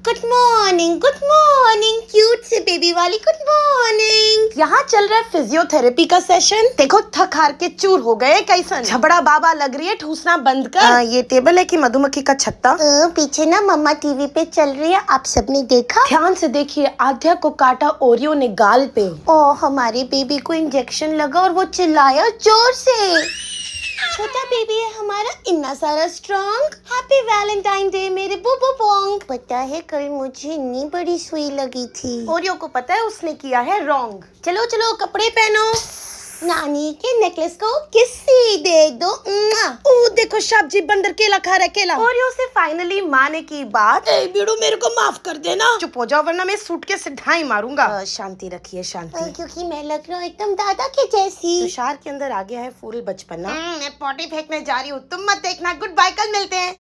Good morning cute से baby वाली good morning. यहाँ चल रहा है फिजियोथेरेपी का सेशन। देखो थक हार के चूर हो गए कैसन। झबड़ा बाबा लग रही है, ठूसना बंद कर। ये टेबल है कि मधुमक्खी का छत्ता? पीछे ना मम्मा टीवी पे चल रही है, आप सबने देखा? ध्यान से देखिए, आध्या को काटा ओरियो ने गाल पे। हमारे बेबी को इंजेक्शन लगा और वो चिल्लाया जोर से। छोटा बेबी है हमारा, इतना सारा स्ट्रॉन्ग। हैप्पी वैलेंटाइन डे मेरे बुबू बोंग। पता है कल मुझे इतनी बड़ी सुई लगी थी। ओरियो को पता है उसने किया है रॉन्ग। चलो चलो कपड़े पहनो। नानी के नेकलेस को किसी दे दो। देखो सब्जी बंदर केला खा रहा है, केला। ओरियो से फाइनली माने की बात। बीड़ू मेरे को माफ कर देना। चुप हो जाओ वरना मैं सूटकेस से ढाई मारूंगा। शांति रखिए शांति। क्योंकि मैं लग रहा हूँ एकदम दादा के जैसी। तुषार के अंदर आ गया है फूल बचपना। मैं पॉटी फेंकने जा रही हूँ, तुम मत देखना। गुड बाय, कल मिलते हैं।